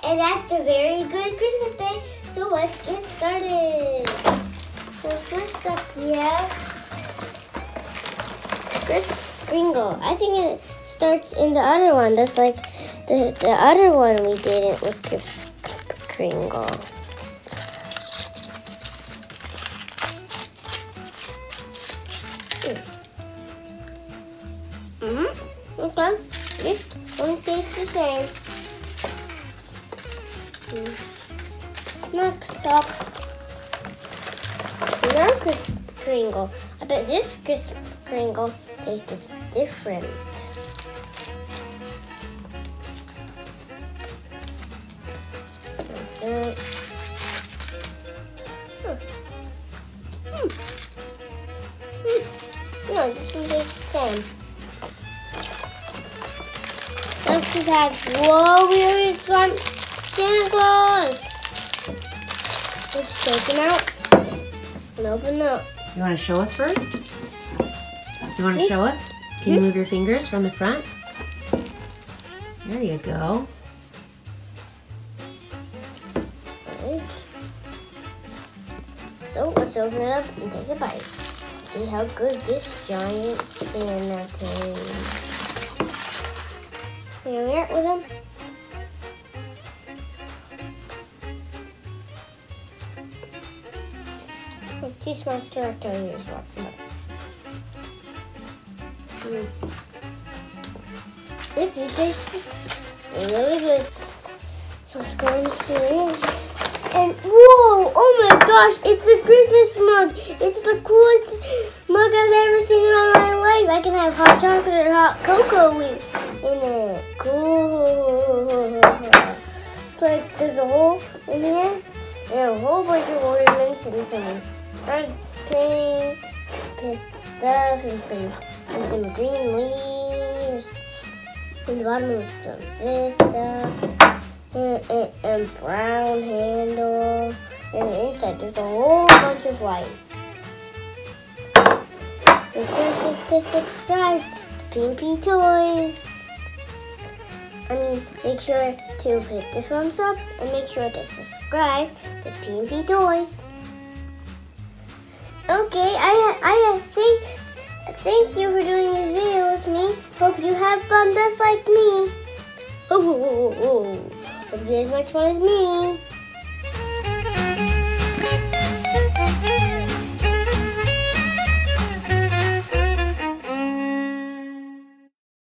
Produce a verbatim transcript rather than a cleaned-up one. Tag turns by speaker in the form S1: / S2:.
S1: And that's the very good Christmas day. So let's get started. So first up we have Chris Kringle. I think it starts in the other one. That's like the, the other one we didn't with Chris Kringle. Mm-hmm. Okay. This one tastes the same. Next up, another Kris Kringle. I bet this Kris Kringle tastes different. Hmm. Hmm. Hmm. No, this one tastes the same. Next we have, whoa, we already got Santa Claus. Let's take him out and open up.
S2: You want to show us first? You want to show us? Can you move your fingers from the front? There you go.
S1: Right. So let's open it up and take a bite. See how good this giant Santa tastes. Here we are with him. He smells directly as well. Mm. If he tastes really good. So let's go in here. And whoa! Oh my gosh! It's a Christmas mug! It's the coolest mug I've ever seen in all my life. I can have hot chocolate or hot cocoa in it. Cool. It's like there's a hole in here and a whole bunch of ornaments and some red paint, pink stuff, and some and some green leaves. And the bottom is some this stuff, and, and, and brown handle. And the inside there's a whole bunch of white. Make sure to subscribe to P and P Toys. I mean, make sure to hit the thumbs up and make sure to subscribe to P and P Toys. Okay, I I think thank you for doing this video with me. Hope you have fun just like me. Oh, oh, oh, oh. Hope you had as much fun as me.